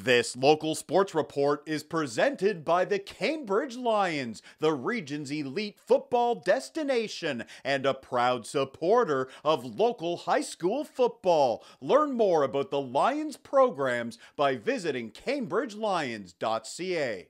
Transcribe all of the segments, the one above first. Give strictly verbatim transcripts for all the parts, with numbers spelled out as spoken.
This local sports report is presented by the Cambridge Lions, the region's elite football destination and a proud supporter of local high school football. Learn more about the Lions programs by visiting cambridge lions dot c a.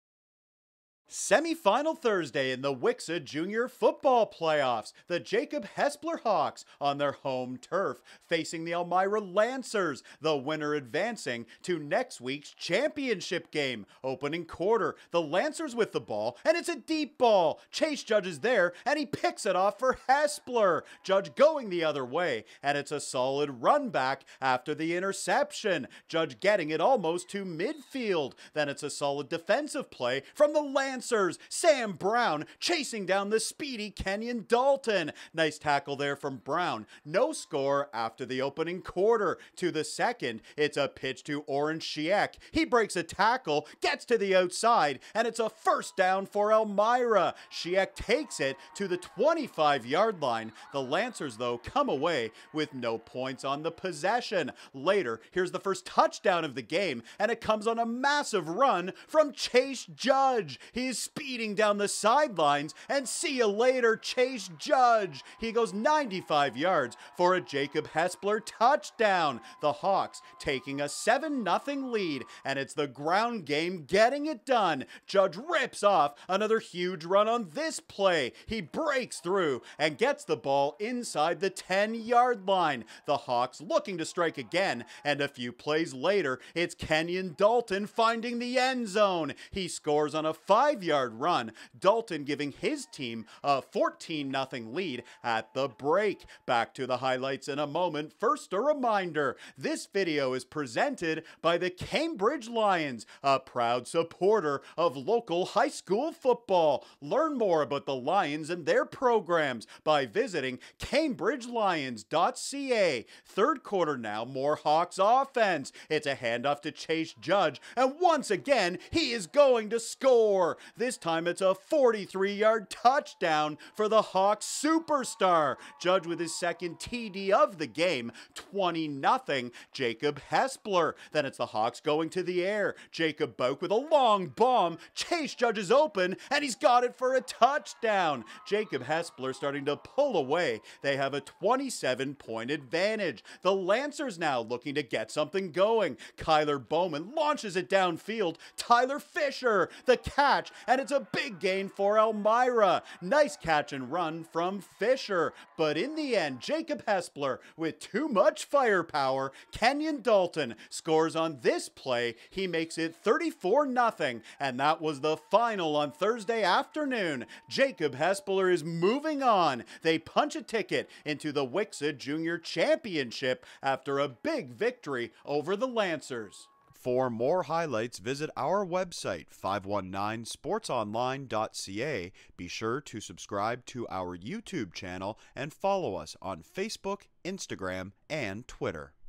Semifinal Thursday in the W C S S A A Junior Football Playoffs. The Jacob Hespeler Hawks on their home turf facing the Elmira Lancers, the winner advancing to next week's championship game. Opening quarter, the Lancers with the ball, and it's a deep ball. Chase Judge is there, and he picks it off for Hespeler. Judge going the other way, and it's a solid run back after the interception. Judge getting it almost to midfield. Then it's a solid defensive play from the Lancers. Sam Brown chasing down the speedy Kenyon Dalton. Nice tackle there from Brown. No score after the opening quarter. To the second, it's a pitch to Oren Shiek. He breaks a tackle, gets to the outside, and it's a first down for Elmira. Shiek takes it to the twenty-five yard line. The Lancers, though, come away with no points on the possession. Later, here's the first touchdown of the game, and it comes on a massive run from Chase Judge. He's speeding down the sidelines, and see you later, Chase Judge. He goes ninety-five yards for a Jacob Hespeler touchdown. The Hawks taking a seven nothing lead, and it's the ground game getting it done. Judge rips off another huge run on this play. He breaks through and gets the ball inside the ten yard line. The Hawks looking to strike again, and a few plays later, it's Kenyon Dalton finding the end zone. He scores on a five yard run, Dalton giving his team a fourteen nothing lead at the break. Back to the highlights in a moment. First, a reminder, this video is presented by the Cambridge Lions, a proud supporter of local high school football. Learn more about the Lions and their programs by visiting cambridge lions dot c a. Third quarter now, more Hawks offense. It's a handoff to Chase Judge, and once again, he is going to score. This time it's a forty-three yard touchdown for the Hawks superstar. Judge with his second T D of the game, twenty nothing, Jacob Hespeler. Then it's the Hawks going to the air. Jacob Boak with a long bomb. Chase Judge is open, and he's got it for a touchdown. Jacob Hespeler starting to pull away. They have a twenty-seven point advantage. The Lancers now looking to get something going. Kyler Bowman launches it downfield. Tyler Fisher, the catch, and it's a big gain for Elmira. Nice catch and run from Fisher. But in the end, Jacob Hespeler, with too much firepower, Kenyon Dalton scores on this play. He makes it thirty-four nothing, and that was the final on Thursday afternoon. Jacob Hespeler is moving on. They punch a ticket into the W C S S A A Junior Championship after a big victory over the Lancers. For more highlights, visit our website, five one nine sports online dot c a. Be sure to subscribe to our YouTube channel and follow us on Facebook, Instagram, and Twitter.